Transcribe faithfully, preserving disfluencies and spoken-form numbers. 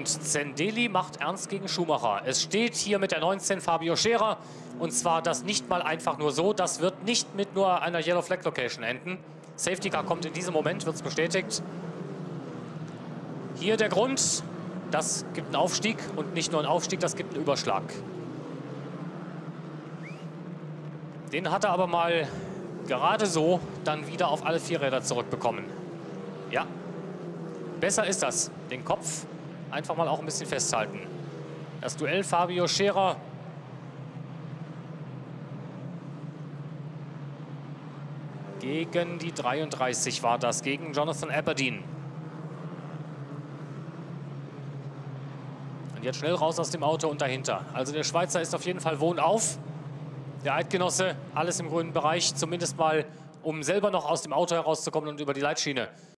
Und Zendeli macht ernst gegen Schumacher. Es steht hier mit der neunzehn Fabio Scherer. Und zwar das nicht mal einfach nur so. Das wird nicht mit nur einer Yellow Flag Location enden. Safety Car kommt in diesem Moment, wird es bestätigt. Hier der Grund. Das gibt einen Aufstieg. Und nicht nur einen Aufstieg, das gibt einen Überschlag. Den hat er aber mal gerade so dann wieder auf alle vier Räder zurückbekommen. Ja, besser ist das. Den Kopf einfach mal auch ein bisschen festhalten. Das Duell Fabio Scherer gegen die dreiunddreißig war das, gegen Jonathan Aberdeen. Und jetzt schnell raus aus dem Auto und dahinter. Also der Schweizer ist auf jeden Fall wohnauf. Der Eidgenosse, alles im grünen Bereich, zumindest mal, um selber noch aus dem Auto herauszukommen und über die Leitschiene